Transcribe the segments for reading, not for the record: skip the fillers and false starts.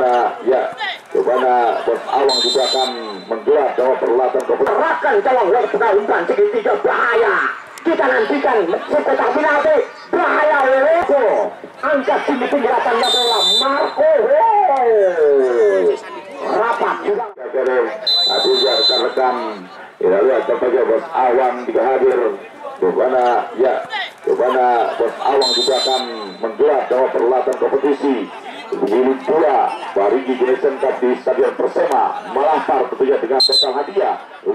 mana ya, di mana Bos Awang juga akan menggelar dalam perhelatan kompetisi. Serahkan calon warga umpan segitiga bahaya. Kita nantikan sekotak penalti bahaya Leleko. Angkat tinggi penggerakannya bola Marco. Rapat juga. Juga rekan-rekan kita lihat tampaknya Bos Awang juga hadir. Di mana ya, di mana Bos Awang juga akan menggelar dalam perhelatan kompetisi Jilid 2 Parigi Generation Cup di Stadion Persema Malampar, tentunya dengan total hadiah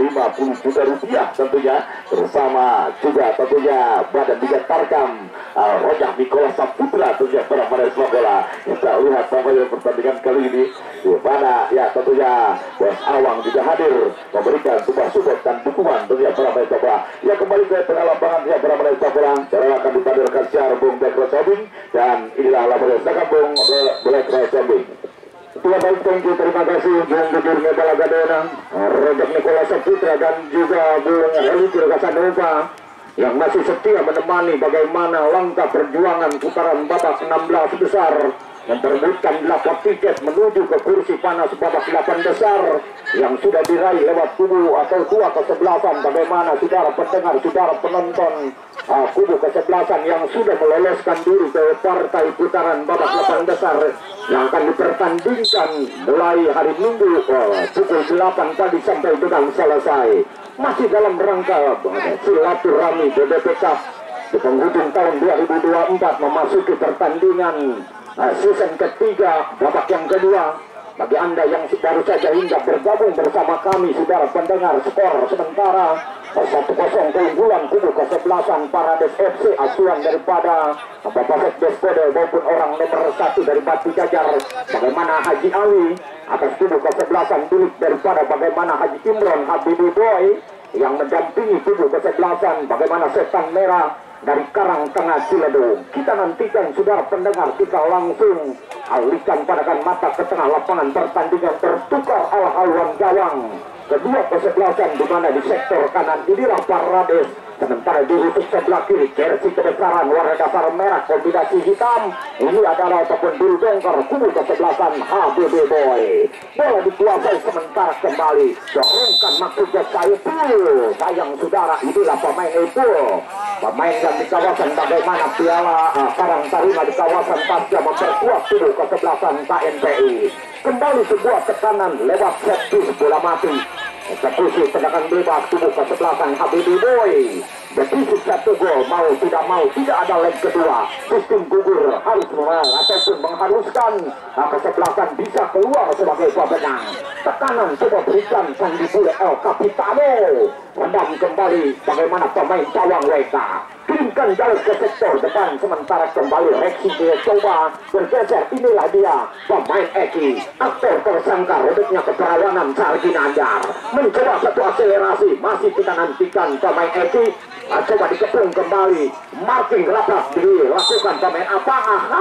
50 juta rupiah tentunya, bersama juga tentunya Badan Liga Tarkam Rojak Nikola Saputra tentunya para pemain sepak bola. Kita lihat tampaknya pertandingan kali ini di mana ya tentunya Bos Awang juga hadir memberikan sebuah support dan dukungan tentunya para pemain sepak bola. Ya, kembali ke tengah lapangan ya para pemain sepak bola, cara akan ditampilkan secara Bung Black Rosabing, dan inilah laporan saya Bung Black Rosabing. Dua baik, thank you, terima kasih Bung Gubernur Nebala Gadona, Rojak Nikola Saputra, dan juga Bung Helikur Casanova yang masih setia menemani bagaimana langkah perjuangan putaran babak 16 besar, memperebutkan 8 tiket menuju ke kursi panas babak 8 besar yang sudah diraih lewat kubu atau tua kesebelasan. Bagaimana saudara pendengar, saudara penonton kubu kesebelasan yang sudah meloloskan diri ke partai putaran babak 8 besar yang akan dipertandingkan mulai hari Minggu pukul 8 pagi sampai dengan selesai. Masih dalam rangka silaturahmi BBP Cup di penghujung tahun 2024 memasuki pertandingan season ketiga babak yang kedua. Bagi Anda yang baru saja hingga bergabung bersama kami, saudara pendengar, skor sementara 1-0 keunggulan kubu kesebelasan Parades FC asuhan daripada Bapak Sekdes Kode maupun orang nomor 1 dari Batu Jajar. Bagaimana Haji Ali atas kubu kesebelasan milik daripada bagaimana Haji Imron Habibi Boy yang mendampingi kubu kesebelasan bagaimana Setan Merah dari Karang Tengah Ciledug. Kita nantikan saudara pendengar, kita langsung alihkan pandangan mata ke tengah lapangan pertandingan tertukar ala haluan gawang kedua kesebelasan, di mana di sektor kanan inilah Parades, sementara di lutut sebelah kiri jersey kebesaran warna dasar merah kombinasi hitam ini adalah ataupun biru dongker kubu kesebelasan HBB Boy. Bola dikuasai sementara kembali dorongkan maksudnya Saiful. Sayang saudara, inilah pemain itu, pemain yang di kawasan bagaimana Piala Karang Taruna di kawasan pasca memperkuat kubu kesebelasan KNPI. Kembali sebuah tekanan lewat set piece bola mati. Eksekusi tendangan bebas kubu kesebelasan HBB Boy. Defisit 1 gol, mau tidak mau tidak ada leg kedua. Sistem gugur harus menang ataupun mengharuskan kesebelasan bisa keluar sebagai pemenang. Tekanan coba berikan Sandi Bule El Capitano. Rendam kembali bagaimana pemain Cawang WK. Kirimkan jauh ke sektor depan, sementara kembali Reksi dia coba bergeser. Inilah dia pemain Eki, aktor tersangka robeknya keperawanan Sargi Nandar, mencoba satu akselerasi. Masih kita nantikan pemain Eki coba dikepung kembali, marking rapat dilakukan pemain apa?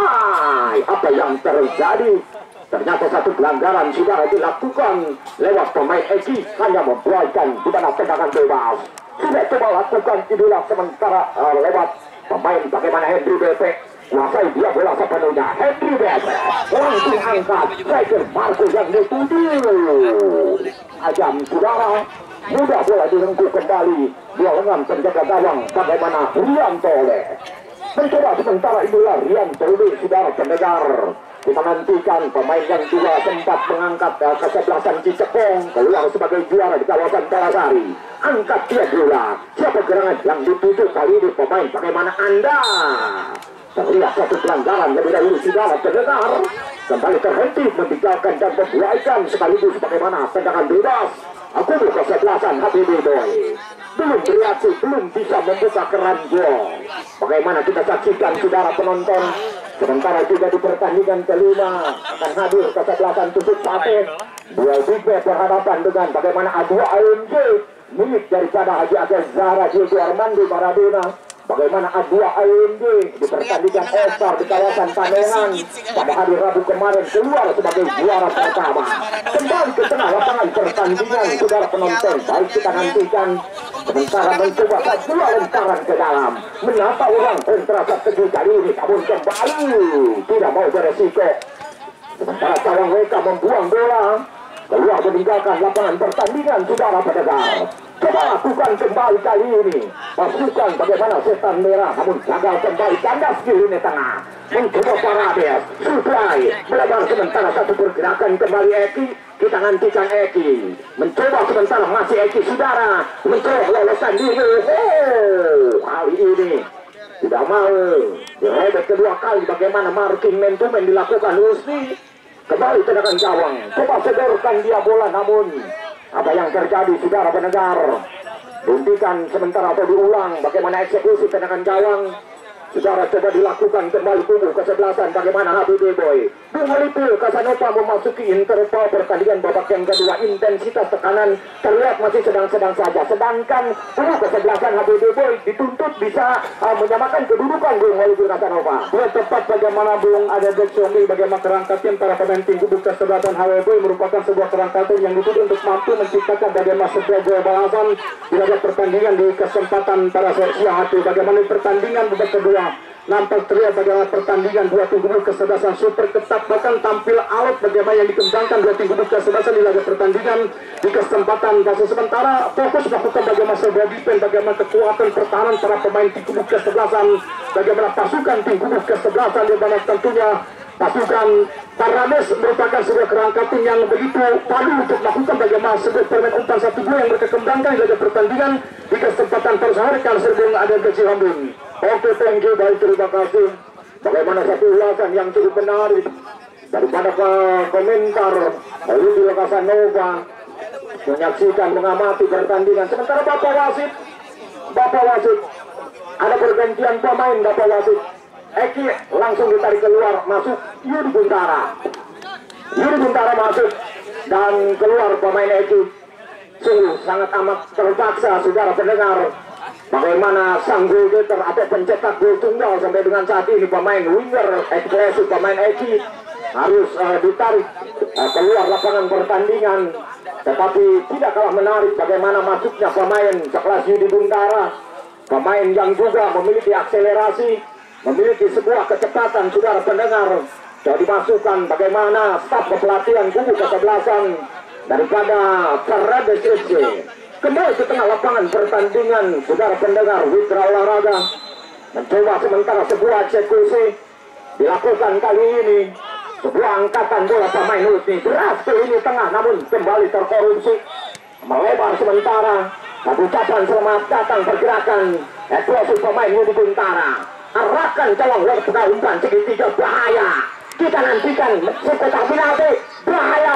Ahai, apa yang terjadi? Ternyata satu pelanggaran sudah dilakukan lewat pemain Eki, hanya membuatkan di mana tendangan bebas. Sudah coba lakukan inilah sementara lewat pemain bagaimana Henry BP kuasai dia bola sepenuhnya. Henry BP langsung angkat striker Marco yang dituju ajam saudara, mudah bola direngkuh kembali dia lengan penjaga gawang bagaimana Rian Tole mencoba sementara inilah Rian Tole saudara pendengar. Kita nantikan pemain yang juga sempat mengangkat kesebelasan Cicepong keluar sebagai juara di kawasan Talasari. Angkat dia bola. Siapa gerangan yang dituju kali ini pemain bagaimana Anda? Terlihat satu pelanggaran lebih dahulu saudara pendengar. Kembali terhenti meninggalkan dan membuaikan sekaligus bagaimana tendangan bebas. Aku kesebelasan HBB Boy. Belum bereaksi, belum bisa membuka keran gol. Bagaimana kita saksikan saudara penonton. Sementara juga di pertandingan kelima akan hadir kesebelasan Tusuk Sate. Dua big match berhadapan dengan bagaimana A2 AMG milik daripada Haji Agil Zahra Diego Armando Maradona. Bagaimana A2 AMG di pertandingan All-Star di kawasan Panengan pada hari Rabu kemarin keluar sebagai juara pertama. Kembali ke tengah lapangan pertandingan saudara penonton, baik kita nantikan sementara mencoba dua lemparan ke dalam. Mengapa orang kontra strategi kali ini namun kembali tidak mau beresiko. Sementara Cawang WK membuang bola keluar meninggalkan lapangan pertandingan, saudara pendengar. Coba lakukan kembali kali ini. Masukkan bagaimana setan merah, namun gagal kembali. Kandas di lini tengah. Mencoba Parades. Supply. Melebar sementara satu pergerakan kembali Eki. Kita nantikan Eki. Mencoba sementara masih Eki, saudara. Mencoba loloskan diri. Kali ini tidak mau. Direbek kedua kali. Bagaimana marking man to man dilakukan Husni. Kembali tendangan Cawang. Coba sodorkan dia bola, namun apa yang terjadi, saudara pendengar? Dihentikan sementara atau diulang. Bagaimana eksekusi tendangan Cawang? Saudara, coba dilakukan kembali tubuh kesebelasan. Bagaimana HBD Boy? Mengalipil Casanova memasuki interval pertandingan babak yang kedua. Intensitas tekanan terlihat masih sedang-sedang saja. Sedangkan tubuh kesebelasan HBD Boy dituntut bisa menyamakan kedudukan Bung Mengalipil Casanova. Ya, tepat bagaimana Bung ada Deksomi, bagaimana kerangka tim para pemain tim kubu kesebelasan HBD Boy merupakan sebuah kerangka tim yang dituntut untuk mampu menciptakan bagaimana sebuah gol balasan di dalam pertandingan di kesempatan pada siang hari. Bagaimana pertandingan babak kedua nampak terlihat bagaimana pertandingan dua tim kubu kesebelasan super ketat, bahkan tampil alot bagaimana yang dikembangkan dua tim kubu kesebelasan di laga pertandingan di kesempatan fase sementara. Fokus melakukan bagaimana sebuah defense, bagaimana kekuatan pertahanan para pemain tim kubu kesebelasan, bagaimana pasukan tim kubu kesebelasan di mana tentunya pasukan Parades merupakan sebuah kerangka tim yang begitu padu untuk melakukan bagaimana sebuah permain umpan satu gol yang mereka kembangkan di laga pertandingan di kesempatan terus hari kali Serbung ada Gaji Hambun. Oke, thank you, baik, terima kasih. Bagaimana satu ulasan yang cukup menarik daripada komentar Mengalipil Casanova menyaksikan, mengamati pertandingan. Sementara Bapak Wasit, ada pergantian pemain. Bapak Wasit, Eki langsung ditarik keluar, masuk Yudi Buntara masuk dan keluar pemain Eki. Sungguh sangat amat terpaksa, saudara pendengar. Bagaimana sang gol getter atau pencetak gol tunggal sampai dengan saat ini pemain winger eksklusif pemain Eki harus ditarik keluar lapangan pertandingan. Tetapi tidak kalah menarik bagaimana masuknya pemain sekelas Yudi Buntara, pemain yang juga memiliki akselerasi, memiliki sebuah kecepatan, saudara pendengar. Jadi dimasukkan bagaimana staf kepelatihan kubu kesebelasan daripada Parades FC kembali ke tengah lapangan pertandingan, saudara pendengar. Witra Olahraga mencoba sementara sebuah eksekusi dilakukan kali ini, sebuah angkatan bola pemain Husni beras ke lini tengah, namun kembali terkorupsi, melebar sementara. Ucapan selamat datang pergerakan eksplosif pemain Yudi Buntara, arahkan Cawang lewat umpan segitiga bahaya. Kita nantikan sekotak penalti bahaya.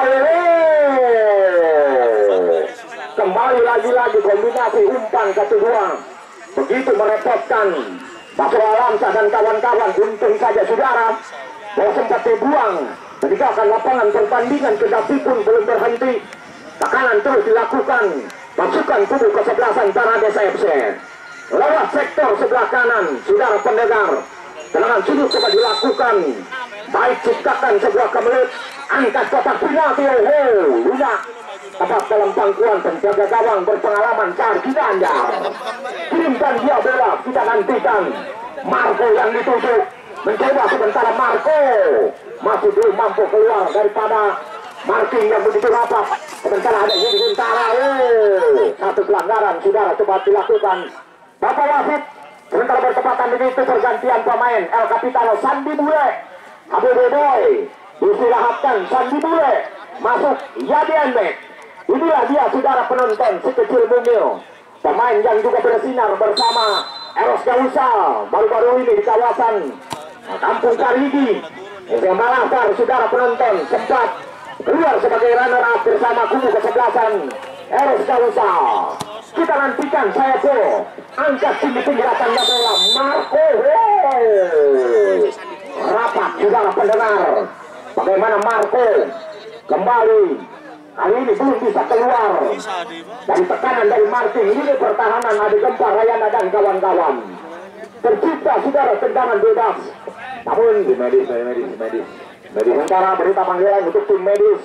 Kembali lagi-lagi kombinasi umpan kedua begitu merepotkan Basro Alamsa dan kawan-kawan. Untung saja, saudara, bola sempat dibuang meninggalkan lapangan pertandingan, kendati pun belum berhenti. Tekanan terus dilakukan pasukan kubu kesebelasan Parades FC lewat sektor sebelah kanan, saudara pendengar. Tendangan sudut coba dilakukan, baik ciptakan sebuah kemelut, angkat kotak penalti. Lunak tepat dalam pangkuan penjaga gawang berpengalaman Sargi Ginandar. Kirimkan dia bola, kita nantikan Marco yang dituju. Mencoba sementara Marco masih belum mampu keluar daripada marking yang begitu rapat. Sementara ada Yudi Buntara. Satu pelanggaran, saudara, coba dilakukan. Bapak wasit, sementara bertepatan begitu pergantian pemain. El Capitano Sandi Bule, HBD Boy istirahatkan. Sandi Bule masuk Yadi Enbek. Inilah dia, saudara penonton, si kecil mungil, pemain yang juga bersinar bersama Eros Gausal baru-baru ini di kawasan Kampung Karigi. Malafar, saudara penonton, sempat keluar sebagai runner up bersama kubu kesebelasan Eros Gausal. Kita nantikan saya po angkat tinggi-tinggi datangnya bola Marco. Rapat, saudara pendengar, bagaimana Marco kembali kali ini belum bisa keluar dari tekanan dari marking. Ini pertahanan Adi Gempar, Rayana dan kawan-kawan. Tercipta, saudara, tendangan bebas, namun di medis. Sementara berita panggilan untuk tim medis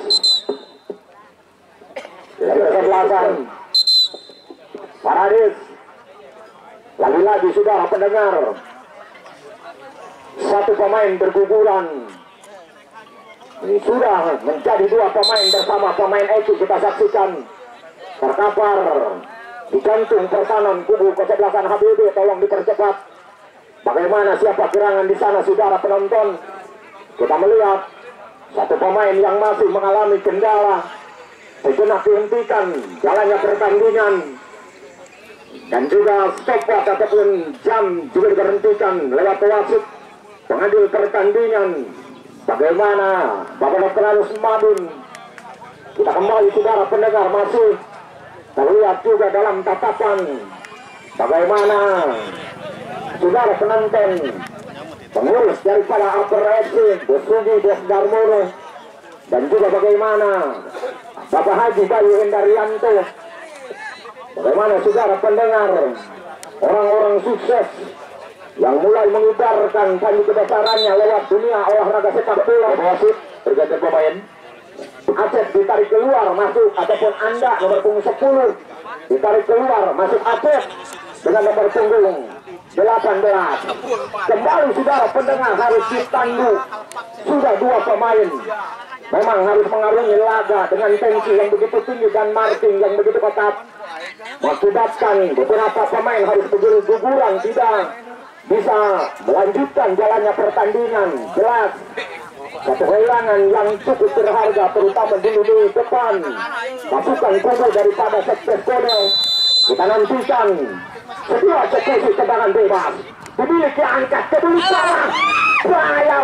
dari kesebelasan Parades. Lagi-lagi, saudara pendengar, satu pemain berguguran Ini sudah menjadi dua pemain bersama pemain Eki. Kita saksikan terkapar di jantung pertahanan kubu kesebelasan HBB. Tolong dipercepat. Bagaimana siapa gerangan di sana, saudara penonton? Kita melihat satu pemain yang masih mengalami kendala. Sejenak dihentikan jalannya pertandingan. Dan juga stopwatch ataupun jam juga diberhentikan lewat wasit pengadil pertandingan. Bagaimana Bapak Dr. Madun? Kita kembali saudara pendengar, masih terlihat juga dalam tatapan bagaimana saudara penonton pengurus daripada Upper FC Bosugi Bos Darmono, dan juga bagaimana Bapak Haji Bayu Endarianto, bagaimana saudara pendengar orang-orang sukses yang mulai mengibarkan tanda kebesarannya lewat dunia olahraga sepak bola. Wasit berganti pemain. Acep ditarik keluar masuk, ataupun Anda nomor punggung 10 ditarik keluar masuk Acep dengan nomor punggung 18. Kembali saudara pendengar, harus ditandu. Sudah dua pemain memang harus mengarungi laga dengan tensi yang begitu tinggi dan marking yang begitu ketat, mengakibatkan beberapa pemain harus berguguran, tidak bisa melanjutkan jalannya pertandingan. Jelas satu kehilangan yang cukup berharga, terutama di depan pasukan kubu daripada Sektes Kodel. Kita nantikan sebuah eksekusi tendangan bebas dimiliki angkat kedua salah. Bahaya,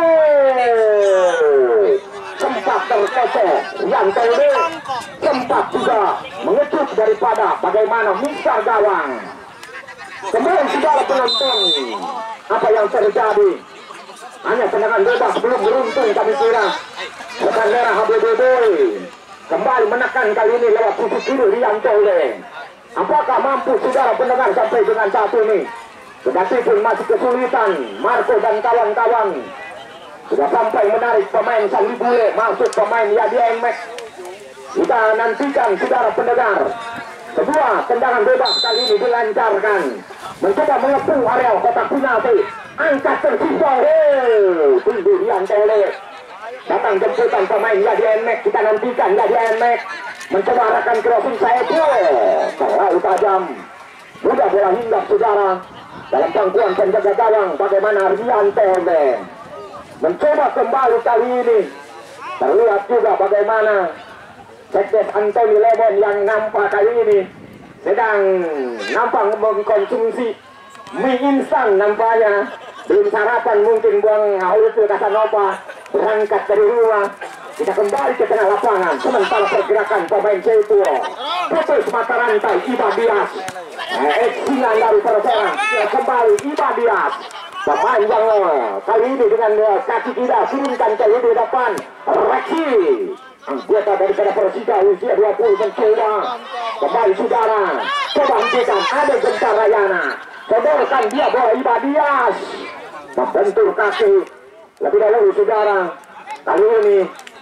sempat terkocok yang tadi, sempat juga mengecut daripada bagaimana misal gawang. Kemudian saudara penonton, apa yang terjadi? Hanya tendangan bebas, belum beruntung kami kira. Rekan merah HBB kembali menekan kali ini lewat sisi kiri Rianto. Apakah mampu saudara pendengar sampai dengan saat ini? Tetapi pun masih kesulitan. Marco dan kawan-kawan sudah sampai menarik pemain Sandi Bule, masuk pemain Yadi Emek. Kita nantikan saudara pendengar. Sebuah tendangan bebas kali ini dilancarkan, mencoba mengepung areal kotak penalti. Angkat tersisa, tinggi Riantele. Datang jemputan pemain Yadi Emek. Kita nantikan Yadi Emek mencoba arahkan crossing saya terlalu tajam. Mudah bola hinggap saudara dalam pangkuan penjaga gawang. Bagaimana Riantele mencoba kembali kali ini. Terlihat juga bagaimana Sekdes Anthony Lemon yang nampak kali ini sedang nampak mengkonsumsi mie instan nampaknya. Belum sarapan mungkin buang Aulus Casanova berangkat dari rumah. Kita kembali ke tengah lapangan. Sementara pergerakan pemain Jayapura putus mata rantai Ibadias. Eksinan dari Persera kembali Ibadias. Pemain yang kali ini dengan kaki tidak turunkan ke di depan. Reksi anggota daripada Persija usia 20 mencoba kembali saudara. Coba hentikan, ada Gentar Rayana. Sodorkan dia bola Ibadias. Membentur kaki lebih dahulu saudara. Kali ini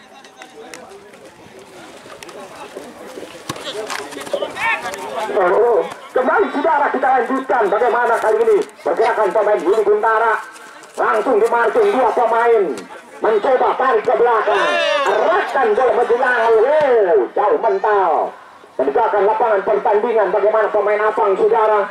kembali saudara, kita lanjutkan bagaimana kali ini pergerakan pemain Budi Guntara. Langsung dimarking dua pemain, mencoba tarik ke belakang, arahkan bola menjelang, jauh mental. Menegakkan lapangan pertandingan. Bagaimana pemain Apang saudara?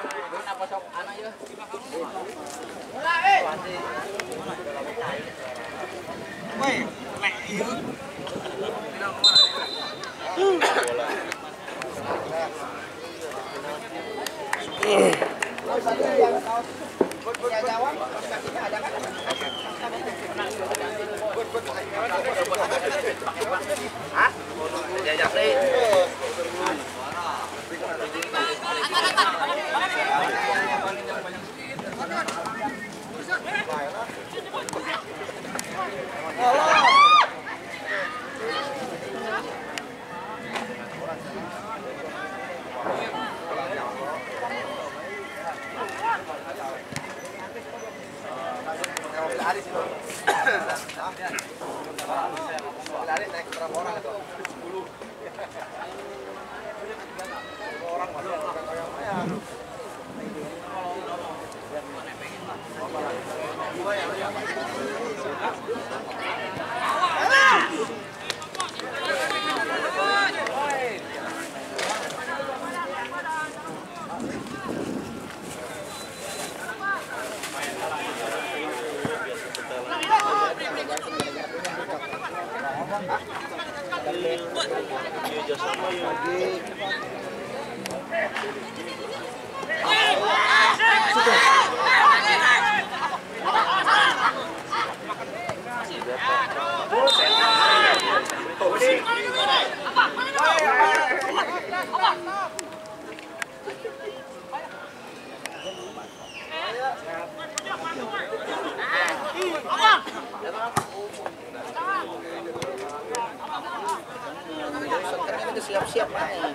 Siap-siap main.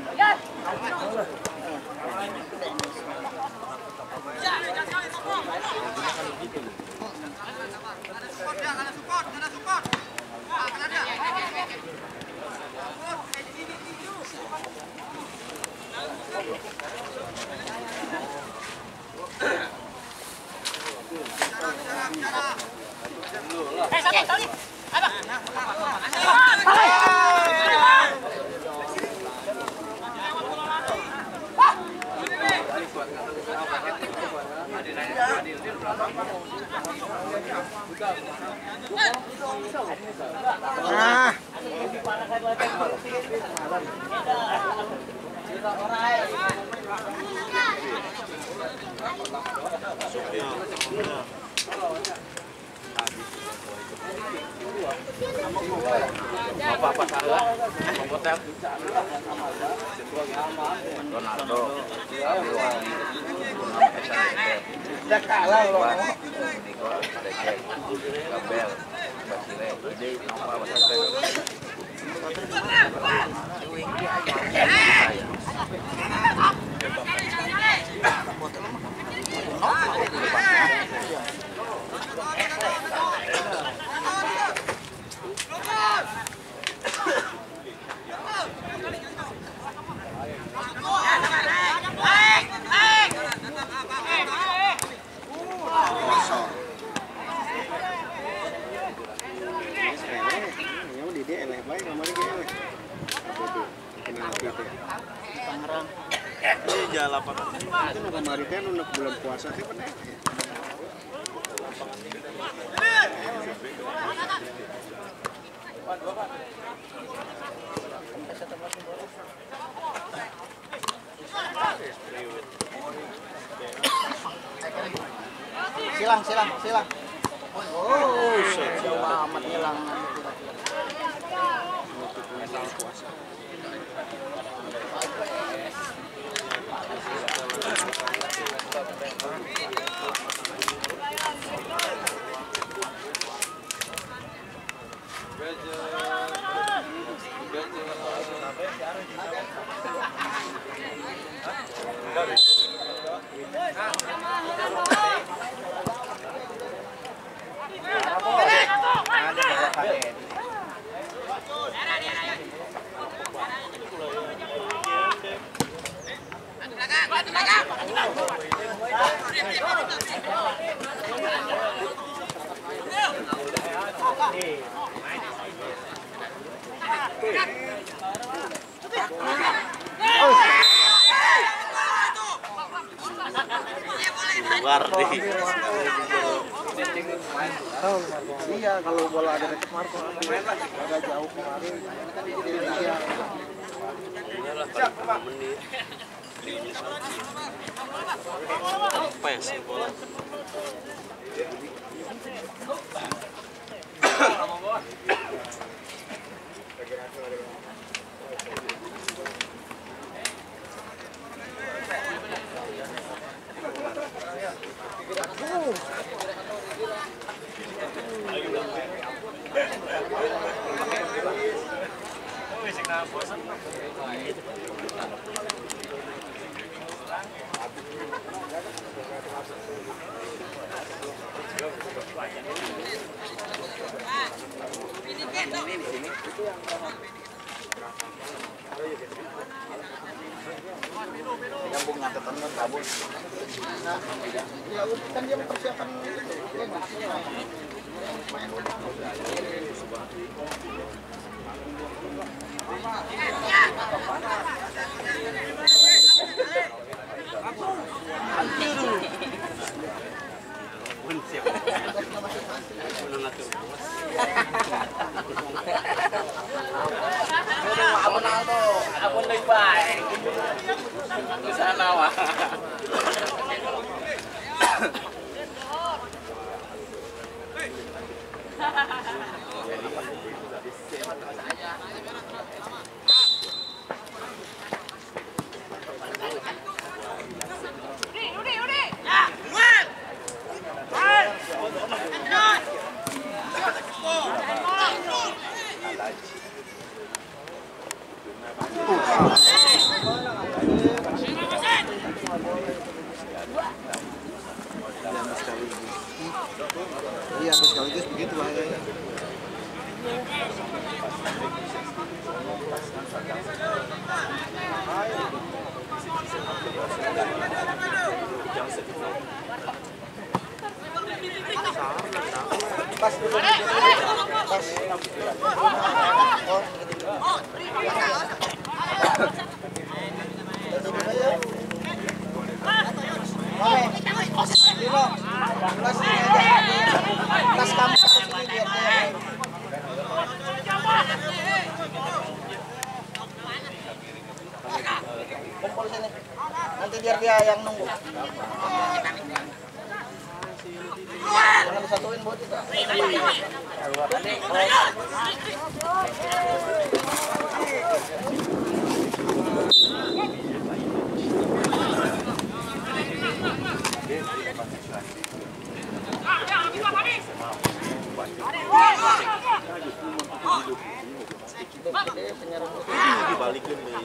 Apa-apa salah? Hotel. Ronaldo. Udah kalah loh. Gabel. Basile. Ide apa bahasa Itu kemarin kan untuk bulan puasa sih pada. Silang. Oh, jauh amat hilang. Iya, kalau bola ada dekat Marco agak jauh kemarin. Iya. apa ya sih bola? Nyambung ngangkatan kabur. Nah, ya kan dia mempersiapkan Abon lebih baik. Ke sana wah. Iya, sekaligus begitu bahayanya. Pas dulu. Pas. Tas kamu sini biar dia. Kumpul sini. Nanti biar dia yang nunggu. Jangan disatuin buat kita. Dibalikin nih.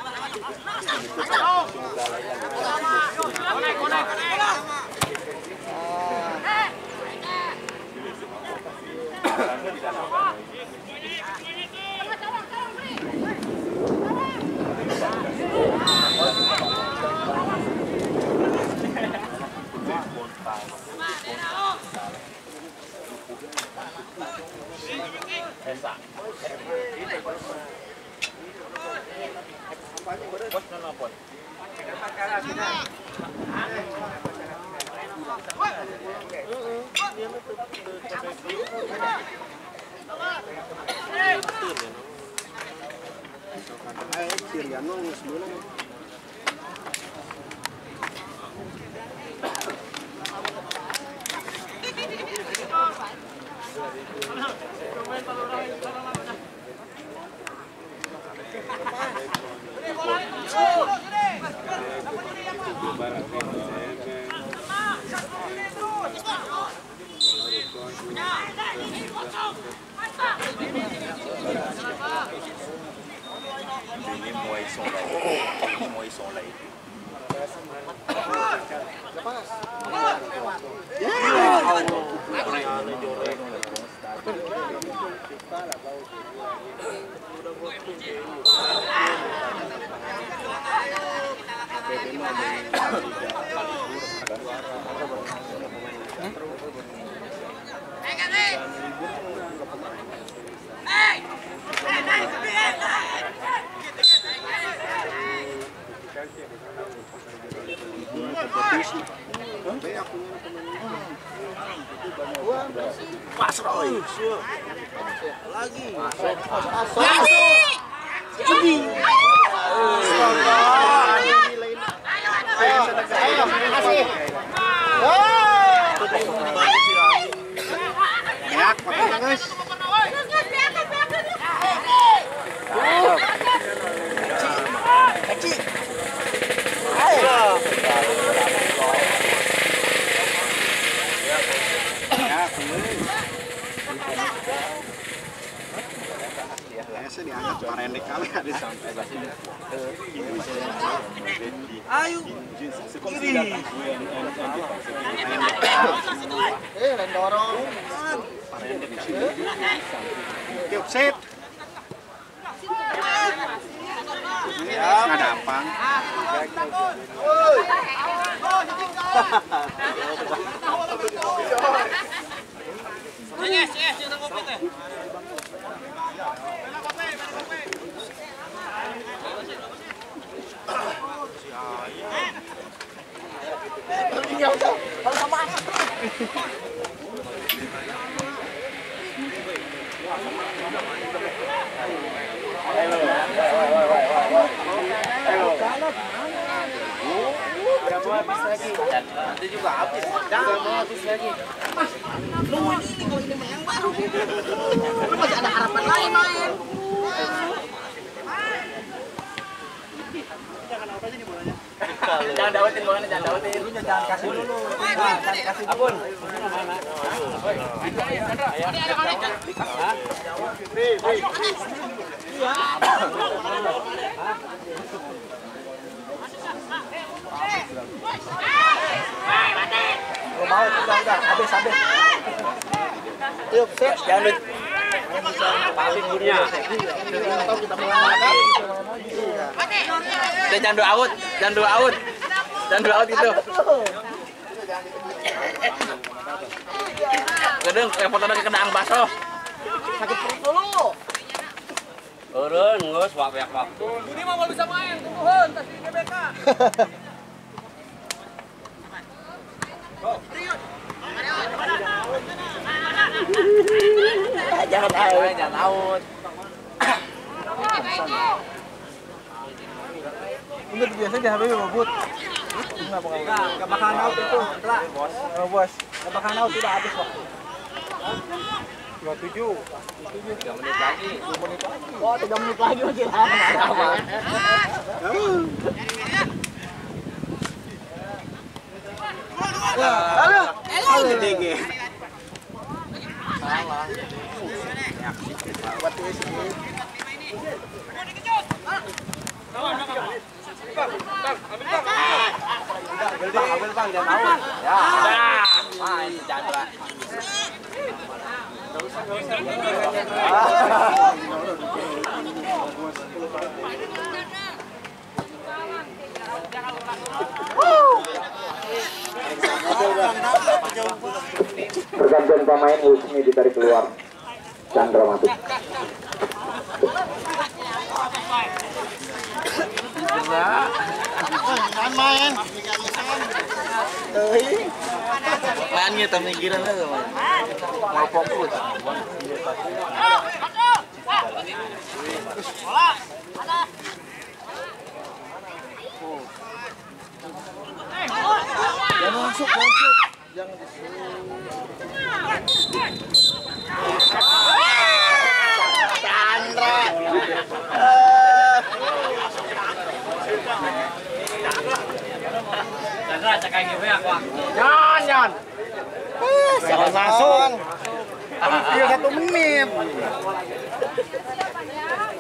Set. Ya, nggak gampang. Udah mau habis lagi. Nanti juga habis. Udah mau habis lagi. Nungguin ini kalau ini yang baru. Masih ada harapan lain main. Jangan dawatin bolanya, jangan dawatin. Jangan kasih dulu. Jangan kasih Abun. Mau udah habis. Yuk, set. Jangan paling dunia. Tahu kita melanggar. Jangan do out gitu. Gedeng, foto lagi kedang baso. Sakit perut dulu. Turun, ngos banyak waktu. Ini mah bisa main, tungguin tas di GBK. Jangan out. Enggak biasa di HP ngebut. Enggak bakalan out itu. Bos. Enggak bakalan out, udah habis waktu. 27. 3 menit lagi. 2 menit lagi. Oh, 3 menit lagi masih lama. Halo DG. Salah. Buat sih. Ambil bang, jangan tahu. Ya. Main Chandra. Pergantian pemain Husni ditarik keluar. Chandra masuk. Main. Main gitu pemikiran aja main. Mau fokus. Jangan masuk. Jangan Chandra. Chandra cakap gini aku. Jangan. Jangan masuk. Hampir 1 menit.